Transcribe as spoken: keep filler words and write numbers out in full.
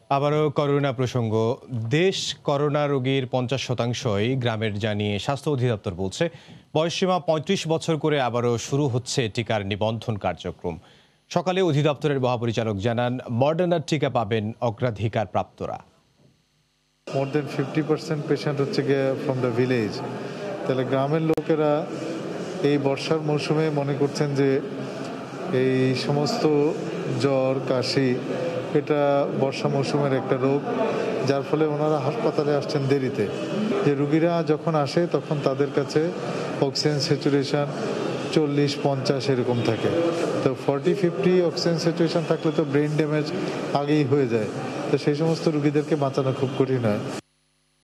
আবারও করোনা প্রসঙ্গ। দেশ করোনা রোগীর পঞ্চাশ শতাংশই গ্রামের জানিয়ে স্বাস্থ্য অধিদপ্তর বলছে। বয়সসীমা পঁয়ত্রিশ বছর করে আবারও শুরু হচ্ছে টিকার নিবন্ধন কার্যক্রম। সকালে অধিদপ্তরের মহাপরিচালক জানান, মডার্নার টিকা পাবেন অগ্রাধিকার প্রাপ্তরা। More than fifty percent patient হচ্ছে গিয়ে ফ্রম দ্য ভিলেজ। তাহলে গ্রামের লোকেরা এই বর্ষার মৌসুমে মনে করছেন যে এই সমস্ত জ্বর কাশি এটা বর্ষা মৌসুমের একটা রোগ, যার ফলে ওনারা হাসপাতালে আসছেন দেরিতে। যে রুগীরা যখন আসে তখন তাদের কাছে অক্সিজেন স্যাচুরেশন চল্লিশ পঞ্চাশ এরকম থাকে। তো ফর্টি ফিফটি অক্সিজেন স্যাচুরেশন থাকলে তো ব্রেন ড্যামেজ আগেই হয়ে যায়। তো সেই সমস্ত রুগীদেরকে বাঁচানো খুব কঠিন হয়।